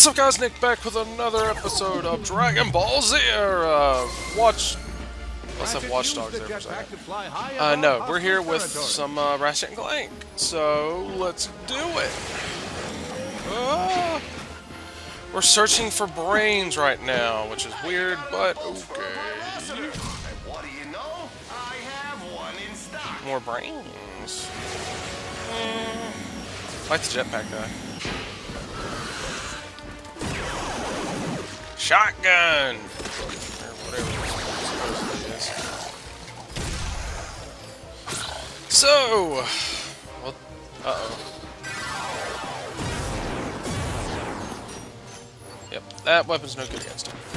What's up, guys? Nick back with another episode of Dragon Ball Z. Let's have Watch Dogs there for a second. No, we're here with some Ratchet and Clank. So let's do it. We're searching for brains right now, which is weird, but okay. What do you know? I have one in stock. More brains. I like the jetpack guy. Shotgun! Or whatever it's supposed to be. So... Well, uh-oh. Yep, that weapon's no good against him.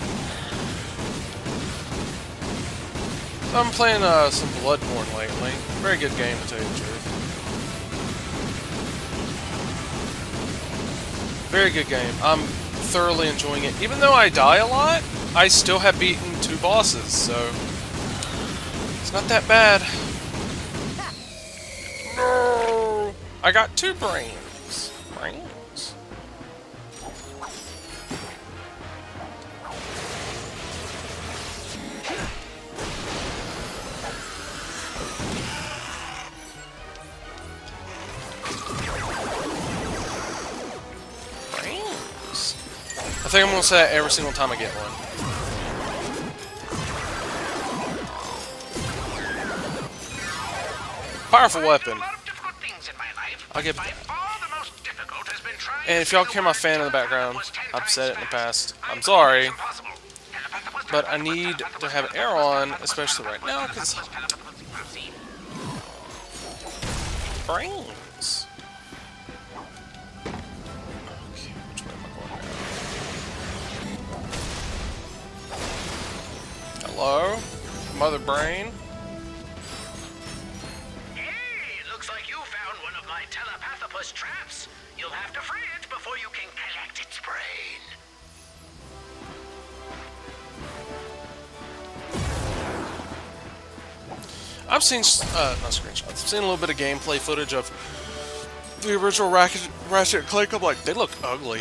So I'm playing some Bloodborne lately. Very good game, to tell you the truth. Very good game. I'm thoroughly enjoying it. Even though I die a lot, I still have beaten 2 bosses, so it's not that bad. No! I got 2 brains. Brains? I think I'm gonna say that every single time I get one. Powerful weapon. I'll get that. And if y'all hear my fan in the background, I've said it in the past. I'm sorry, but I need to have air on, especially right now, because brains. Hello? Mother Brain? Hey, looks like you found one of my telepathopus traps. You'll have to free it before you can collect its brain. I've seen, not screenshots, I've seen a little bit of gameplay footage of the original Ratchet and Clank. I'm like, they look ugly.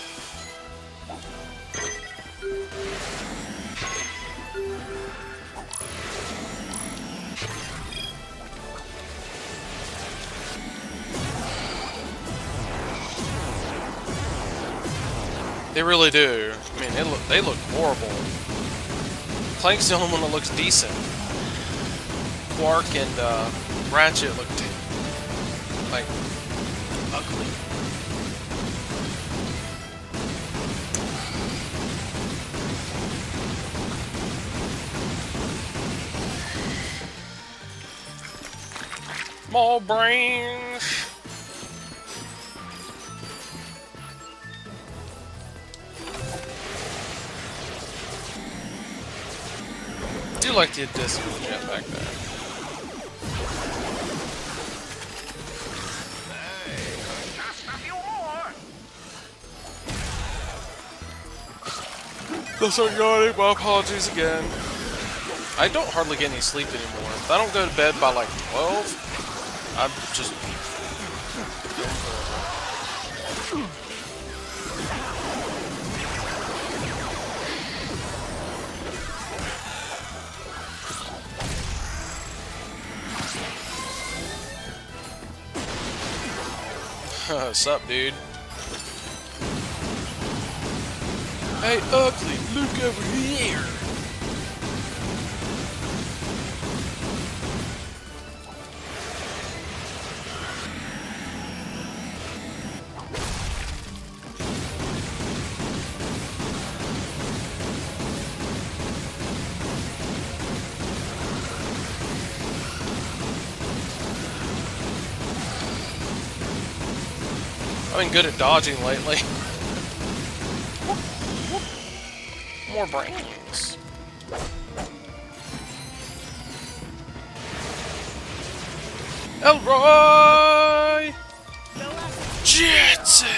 They really do. I mean, they look horrible. Clank's the only one that looks decent. Quark and Ratchet look like ugly. More brains. I do like the addition of the jetpack there. Hey, just a few more. That's not yawning, my apologies again. I don't hardly get any sleep anymore. If I don't go to bed by like 12, I'm just... What's up, dude? Hey, ugly, look over here! I've been good at dodging lately. More brains. Elroy! Jetson!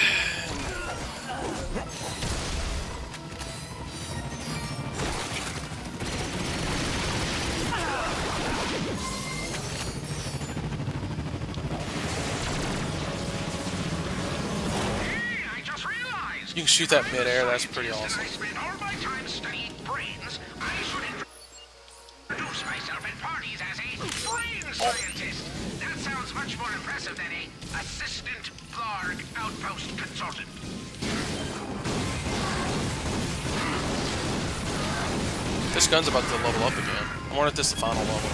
I just realized You can shoot that mid-air, that's pretty awesome. I spend all my time studying brains. I should introduce myself at parties as a brain scientist. That sounds much more impressive than a assistant Blarg outpost consultant. This gun's about to level up again. I wonder if this is the final level.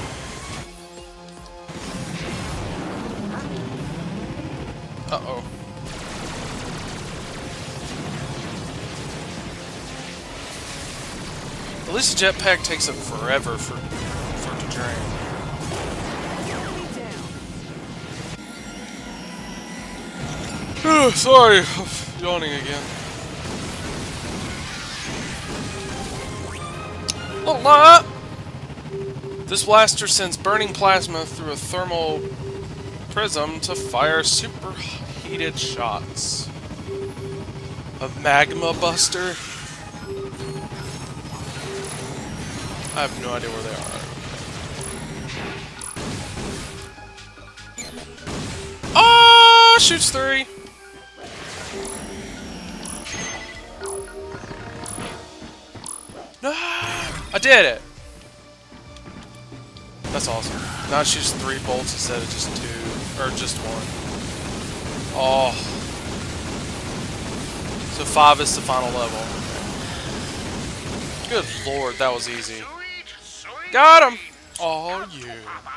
Uh-oh. At least the jetpack takes it forever for it to drain. Sorry, I'm yawning again. Look! This blaster sends burning plasma through a thermal prism to fire superheated shots. A magma buster? I have no idea where they are. Oh, shoots 3. No, I did it. That's awesome. Now it shoots 3 bolts instead of just 2, or just 1. Oh. So 5 is the final level. Good lord, that was easy. Got him! Oh, you.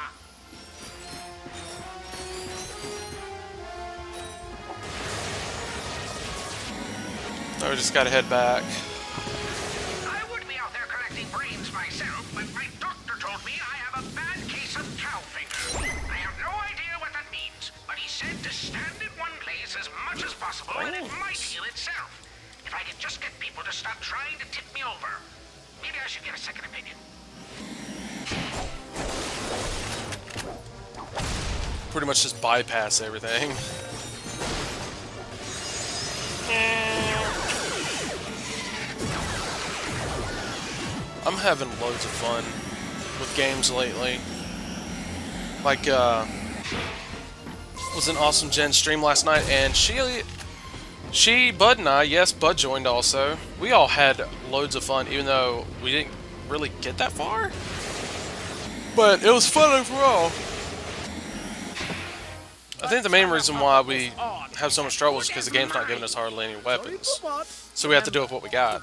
Oh, we just gotta head back. I would be out there collecting brains myself, but my doctor told me I have a bad case of cow finger. I have no idea what that means, but he said to stand in one place as much as possible and it might heal itself. If I could just get people to stop trying to tip me over. Maybe I should get a second opinion. Pretty much just bypass everything. I'm having loads of fun with games lately. Like, was an awesome Jen stream last night, and Bud and I, yes, Bud joined also. We all had loads of fun, even though we didn't really get that far. But it was fun overall. I think the main reason why we have so much trouble is because the game's not giving us hardly any weapons. So we have to do with what we got.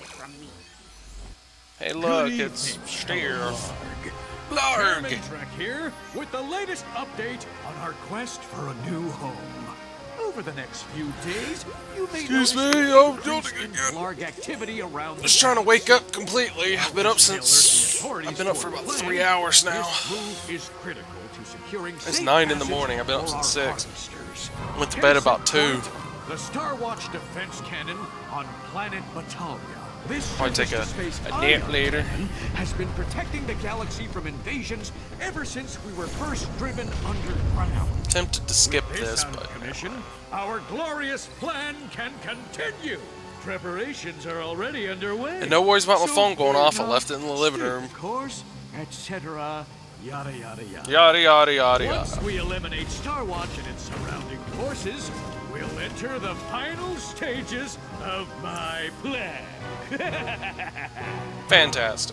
Hey look, it's Steer. Blarg! Trek here with the latest update on our quest for a new home. Over the next few days, you may Excuse me, notice I'm increase joking in again. Blarg activity around the Just trying to wake up completely. I've been up for about 3 hours now. This move is critical to securing It's safe 9 in the passage morning. I've been up for since our 6. harvesters. Went to bed Case about in 2. point, the Star Watch defense cannon on planet Batalia. This Might take a surface-to-space nap ion later. cannon has been protecting the galaxy from invasions ever since we were first driven underground. Tempted to skip With this, out of but commission, our glorious plan can continue. Preparations are already underway. and no worries about my So phone going off. I fear left it in the living not, room. Of course, etc. Yada yada yada. Yada yada yada Once yada. we eliminate Star Watch and its surrounding forces, we'll enter the final stages of my plan. Fantastic.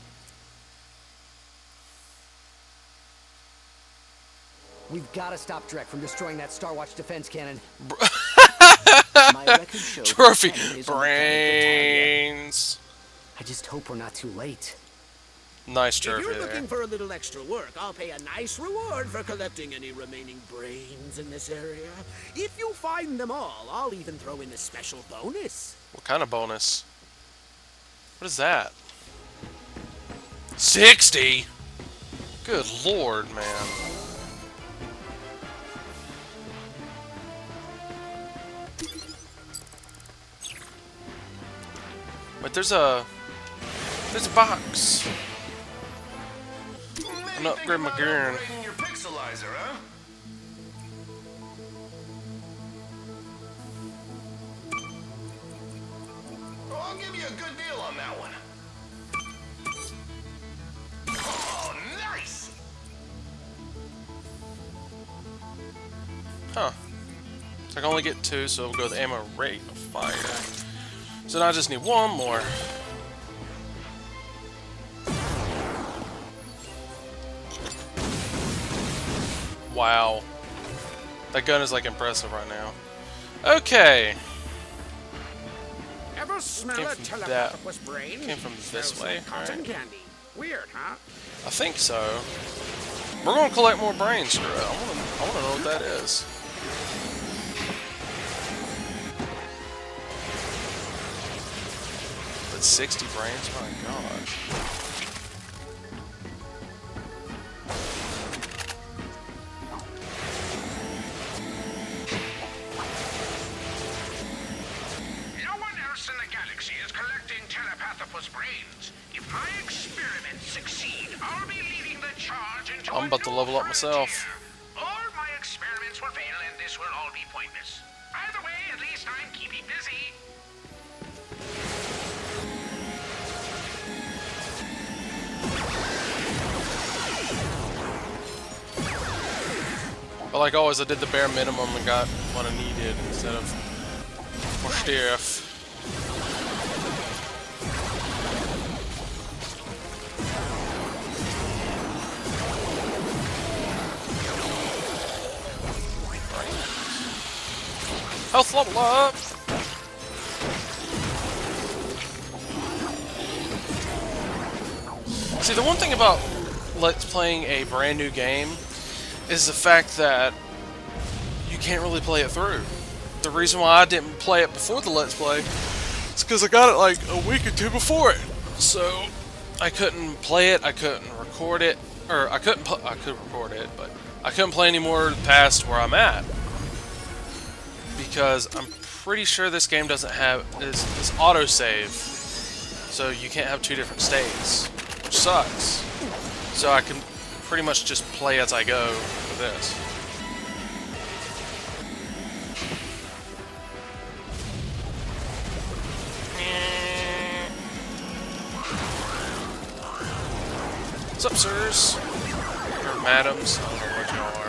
We've got to stop Drek from destroying that Star Watch defense cannon. My record shows Trophy the cannon is on the planet brains. Batalia. I just hope we're not too late. Nice If trophy you're there. looking for a little extra work, I'll pay a nice reward for collecting any remaining brains in this area. If you find them all, I'll even throw in a special bonus. What kind of bonus? What is that? 60? Good lord, man. Wait, there's a box. I'm not upgrading my gear. Your pixelizer, huh? Oh, I'll give you a good deal on that one. Oh, nice! Huh. So I can only get 2, so we'll go with ammo rate of fire. So now I just need 1 more. Wow. That gun is like impressive right now. Okay. Ever smell a telepathopus brain? Came from this way, like cotton right? candy. Weird, huh? I think so. We're gonna collect more brains. Screw it. I wanna know what that is. But 60 brains, my gosh. No one else in the galaxy is collecting telepathopus brains. If my experiments succeed, I'll be leading the charge into I'm about to level up myself. Or my experiments will fail and this will all be pointless. Either way, at least I'm keeping busy. But like always, I did the bare minimum and got what I needed instead of more stuff. Health level up! See, the one thing about Let's playing a brand new game is the fact that you can't really play it through. The reason why I didn't play it before the Let's Play is because I got it like a week or 2 before it. So I couldn't play it, I couldn't record it, or I could record it, but I couldn't play anymore past where I'm at. Because I'm pretty sure this game doesn't have this autosave. So you can't have 2 different states, which sucks. So I can pretty much just play as I go with this. What's up, sirs? Or madams? I don't know what y'all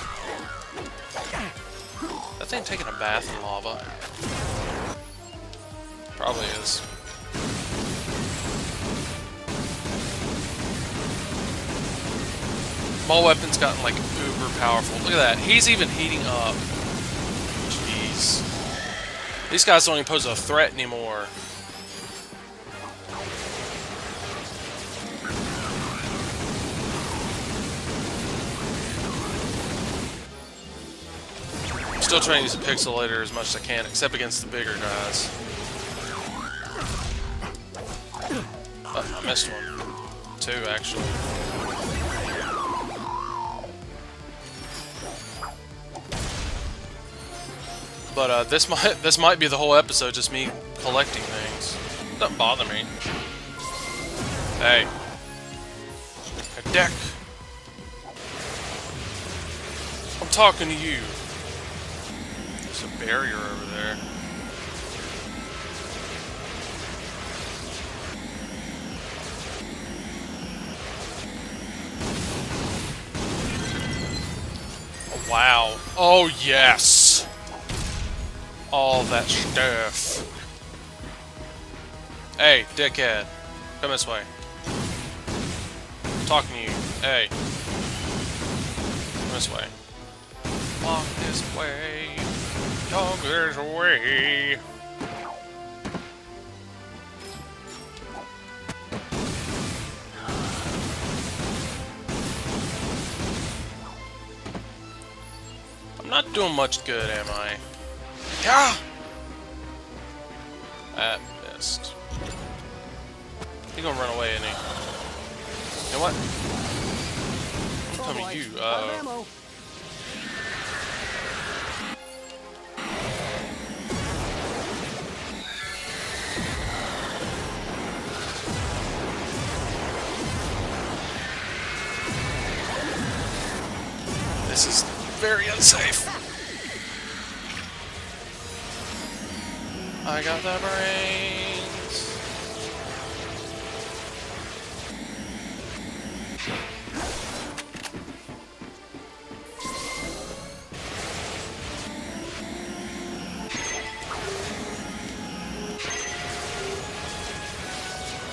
are. That thing taking a bath in lava? Probably is. My weapon's gotten like uber powerful. Look at that. He's even heating up. Jeez. These guys don't even pose a threat anymore. I'm still trying to use the pixelator as much as I can, except against the bigger guys. Oh, I missed one. 2, actually. But this might be the whole episode, just me collecting things. Doesn't bother me. Hey, a deck. I'm talking to you. There's a barrier over there. Oh, wow. Oh yes. All that stuff. Hey, dickhead. Come this way. I'm talking to you. Hey. Come this way. Walk this way. Walk this way. I'm not doing much good, am I? Ah! That missed. He's gonna run away, isn't he? You know what? I'm coming to you. Uh-oh. This is very unsafe. I got the brains.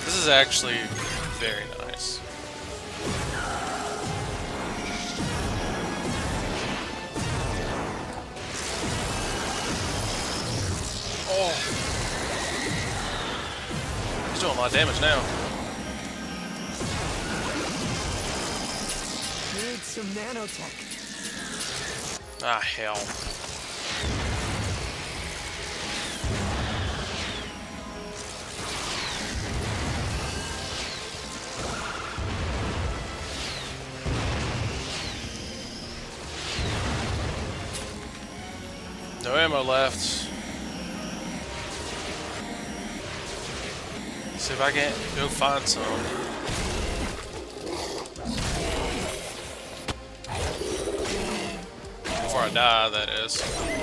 This is actually very nice. Oh. He's doing a lot of damage now. Need some nanotech. Ah, hell. No ammo left. See if I can't go find some. Before I die, that is.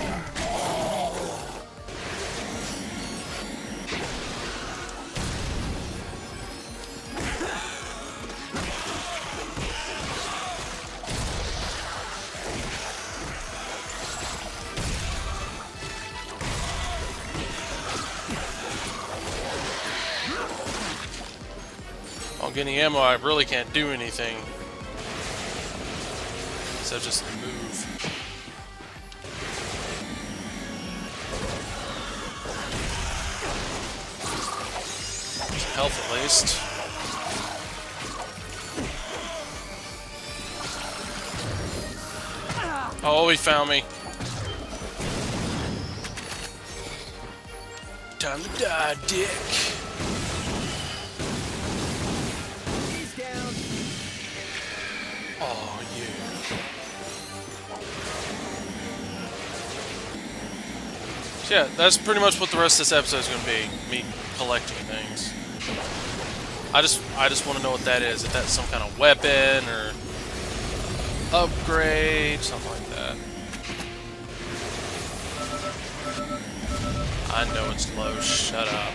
Don't get any ammo, I really can't do anything. So just move. Health at least. Oh, he found me. Time to die, dick. He's down. Oh, yeah. So yeah, that's pretty much what the rest of this episode is going to be. Me collecting things. I just want to know what that is. If that's some kind of weapon or upgrade, something like that. I know it's low. Shut up.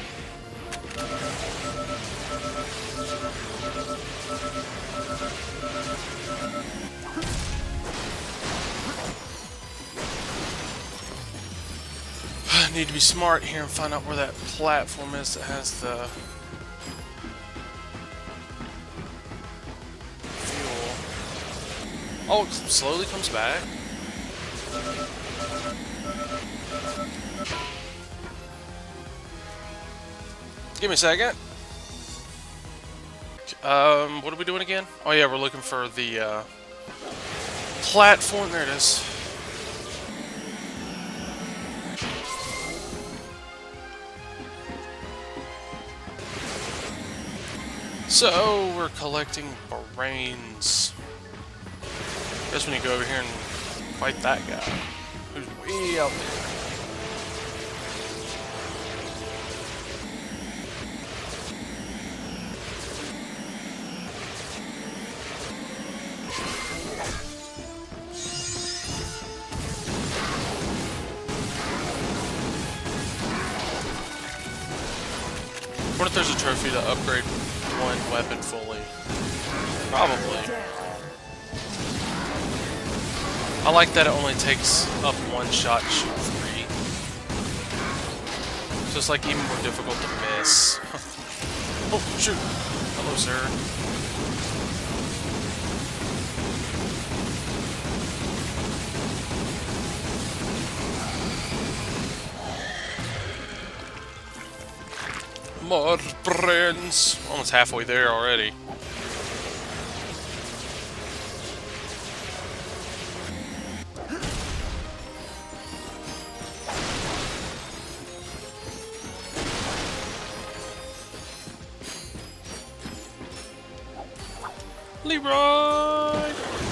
I need to be smart here and find out where that platform is that has the fuel. Oh, it slowly comes back. Give me a second. What are we doing again? Oh yeah, we're looking for the platform. There it is. So, we're collecting brains. Guess we need to go over here and fight that guy, who's way out there. I wonder if there's a trophy to upgrade one weapon fully. Probably. I like that it only takes up one shot to shoot 3. So it's like even more difficult to miss. Oh, shoot. Hello, sir. More brains. Almost halfway there already. Leroy!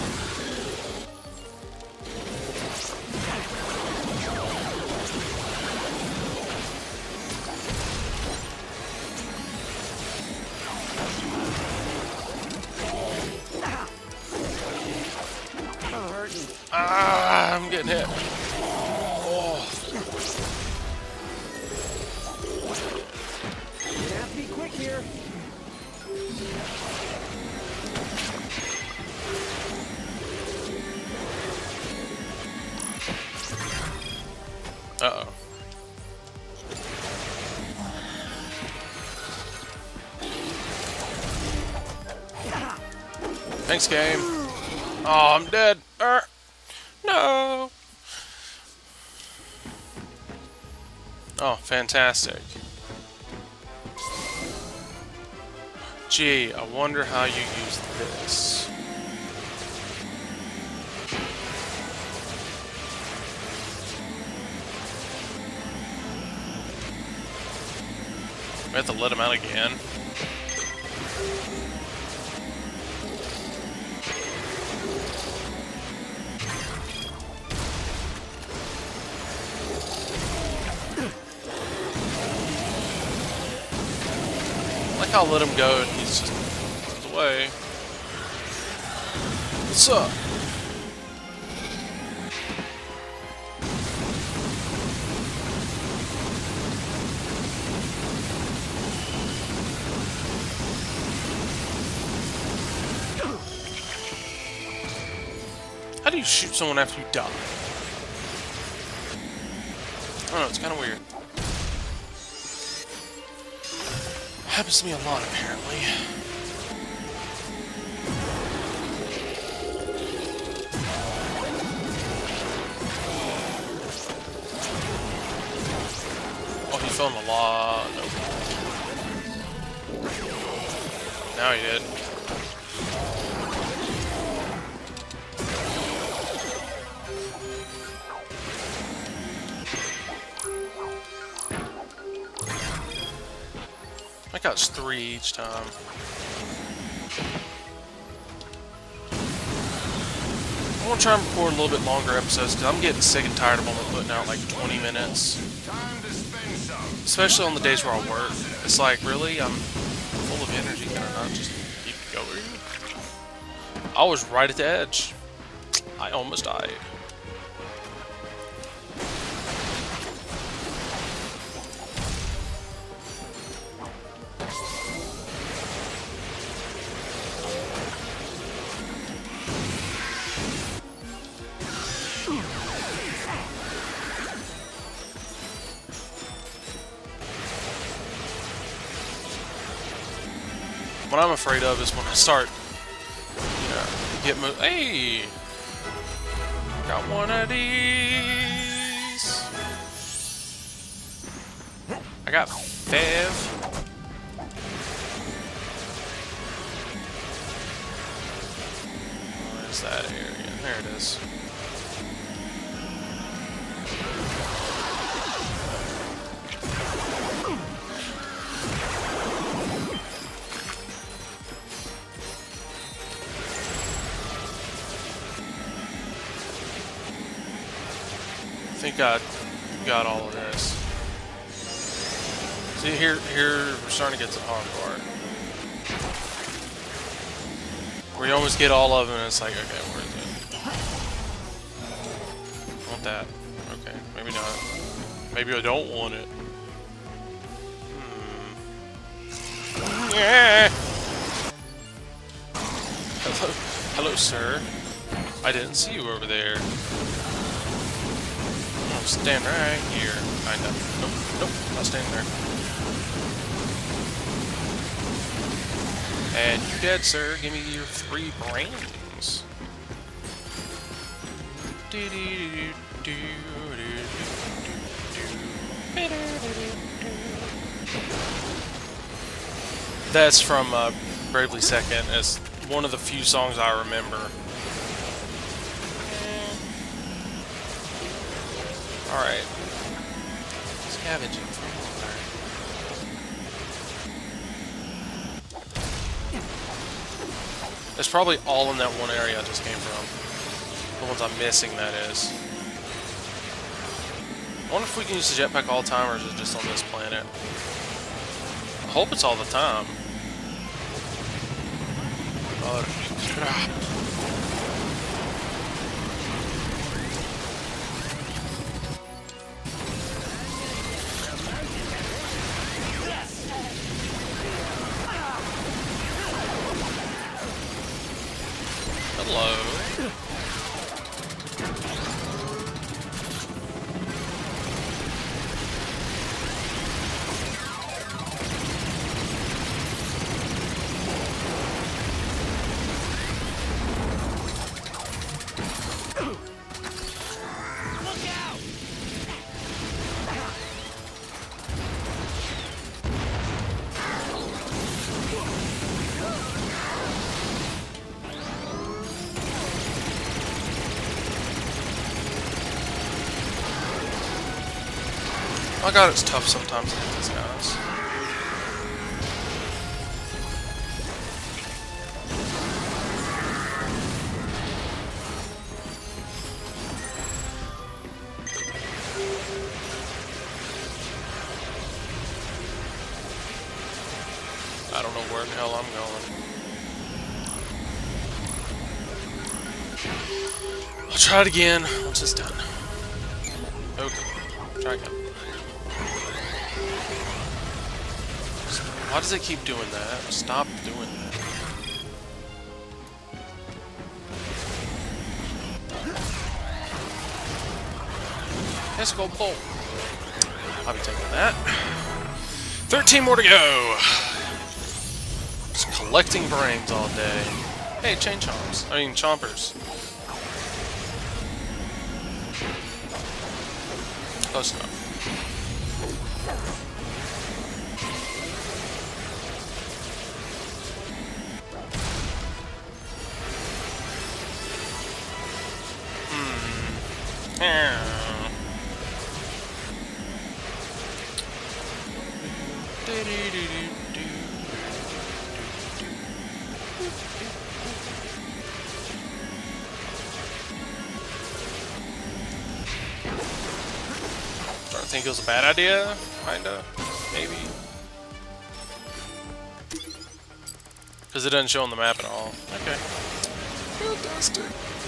Ah, I'm getting hit. Oh. You have to be quick here. Uh-oh. Thanks, game. Oh, I'm dead. No. Oh, fantastic. Gee, I wonder how you use this. We have to let him out again. I like how I let him go and he's just away. What's up? How do you shoot someone after you die? I don't know, it's kind of weird. Happens to me a lot, apparently. Oh, he fell in the lava. Nope. Now he did. I got 3 each time. I want to try and record a little bit longer episodes because I'm getting sick and tired of only putting out like 20 minutes. Especially on the days where I work. It's like, really? I'm full of energy. Can I not just keep going? I was right at the edge. I almost died. What I'm afraid of is when I start, you know, get moved. Hey! Got one of these! I got 5. Where's that area? There it is. I think I got all of this. See, here we're starting to get to the hard part. Where you almost get all of them and it's like, okay, where is it? I want that. Okay, maybe not. Maybe I don't want it. Yeah. Hello, sir. I didn't see you over there. I'll stand right here. Kinda. Nope, not standing there. And you dead, sir. Give me your 3 brains. That's from Bravely Second. It's one of the few songs I remember. Alright. Scavenging for water. It's probably all in that one area I just came from. The ones I'm missing, that is. I wonder if we can use the jetpack all the time, or is it just on this planet? I hope it's all the time. Oh, crap. Hello. Oh god, it's tough sometimes to hit these guys. I don't know where the hell I'm going. I'll try it again once it's done. Okay, try again. Why does it keep doing that? Stop doing that. Let's go bolt. I'll be taking that. 13 more to go. Just collecting brains all day. Hey, chain chomps. I mean, chompers. Close enough. I think it was a bad idea, kinda, maybe, because it doesn't show on the map at all. Okay. Fantastic.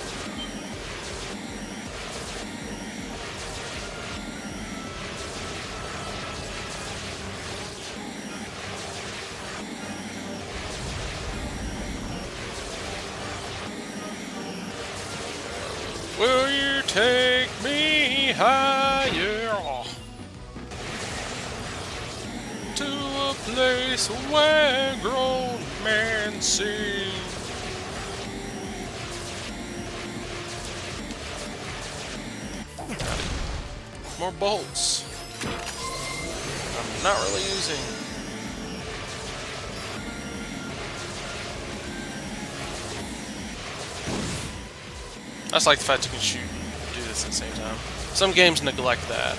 Will you take me higher to a place where grown men sing? More bolts. I'm not really using. I just like the fact you can shoot and do this at the same time. Some games neglect that.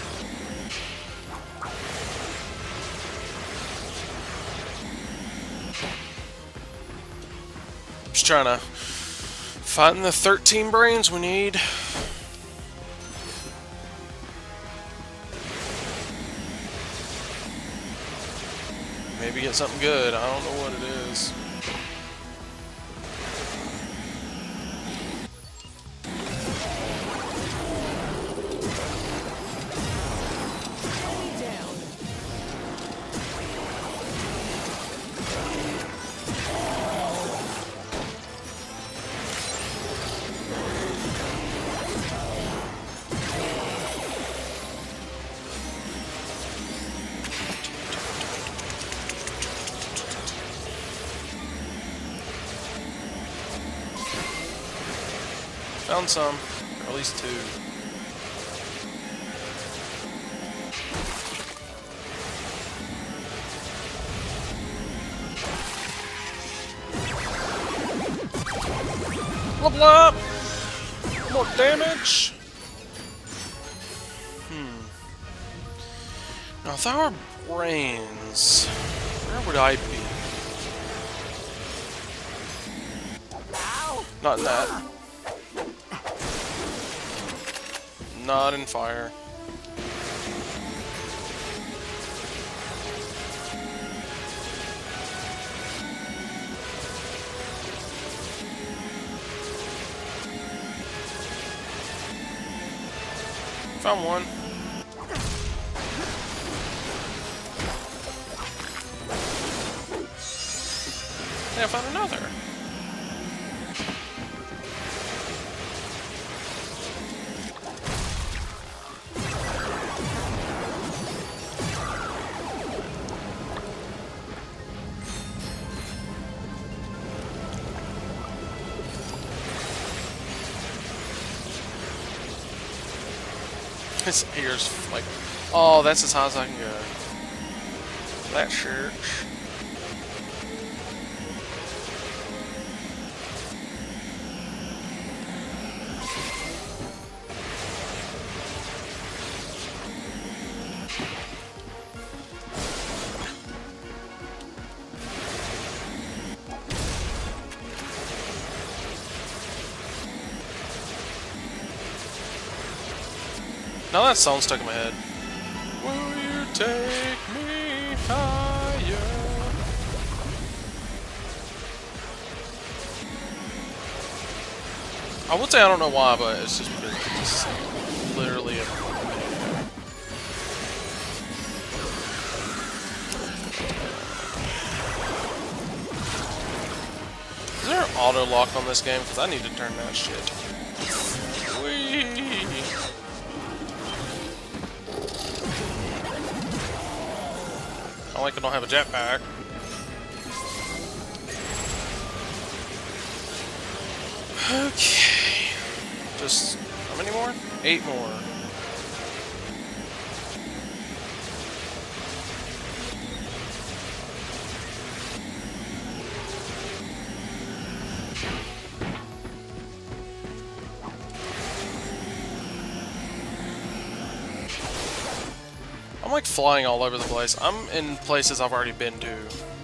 Just trying to find the 13 brains we need. Maybe get something good. I don't know what it is. Found some, or at least 2. Blah blah! More damage! Now if I were brains, where would I be? Not in that. Not in fire. Found one. Yeah, I found another. His ears, like, oh, that's as high as I can go. That shirt. Now that song's stuck in my head. Will you take me higher? I would say I don't know why, but it's just because it's literally a... Is there an auto lock on this game? Because I need to turn that shit. Whee! I like I don't have a jetpack. Okay. Just how many more? 8 more. I'm like flying all over the place. I'm in places I've already been to.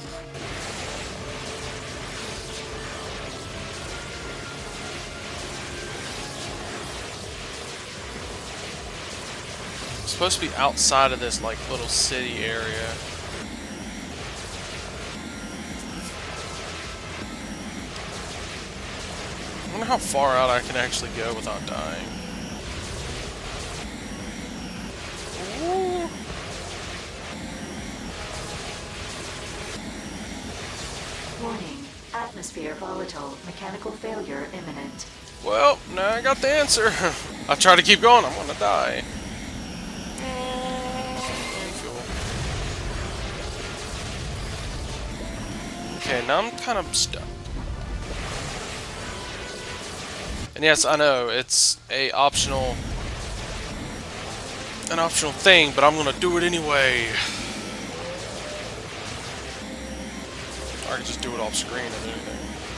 I'm supposed to be outside of this like little city area. I wonder how far out I can actually go without dying. Ooh. Warning. Atmosphere volatile. Mechanical failure imminent. Well, now I got the answer. I try to keep going, I'm gonna die. Okay, now I'm kind of stuck. And yes, I know, it's an optional thing, but I'm gonna do it anyway. Or I can just do it off screen and anything.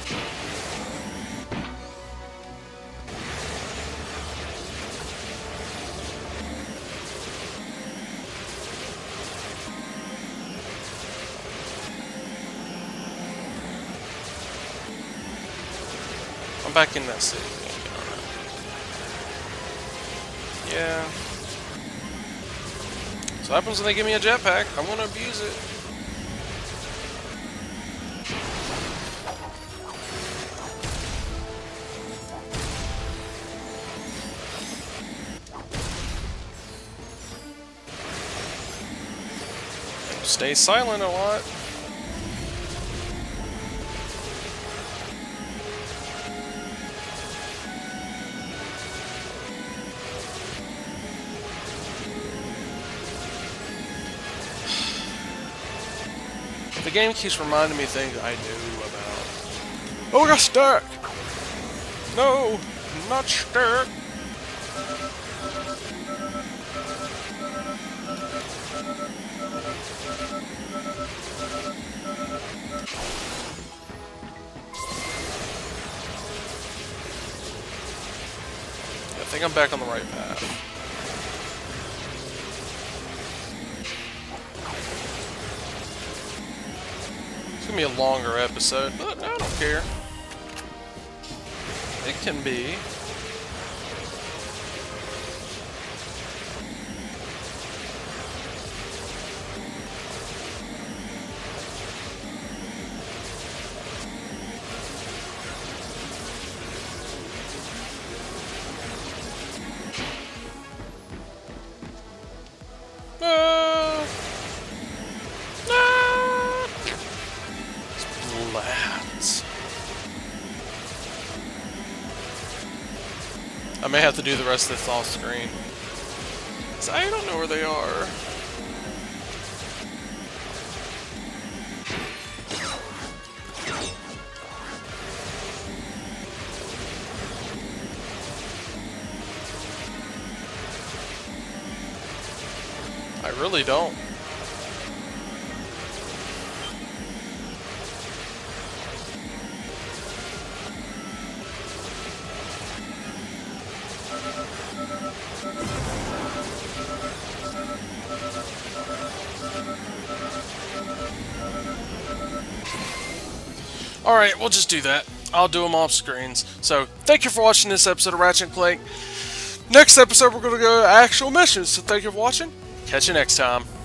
I'm back in that city. Yeah. So what happens when they give me a jetpack? I'm gonna abuse it. Stay silent a lot. The game keeps reminding me things I knew about. Oh, I got stuck! No, I'm not stuck. I think I'm back on the right path. It's gonna be a longer episode, but I don't care. It can be. I may have to do the rest of this off screen. 'Cause I don't know where they are. I really don't. Alright, we'll just do that. I'll do them off screens. So, thank you for watching this episode of Ratchet and Clank. Next episode, we're going to go to actual missions. So thank you for watching. Catch you next time.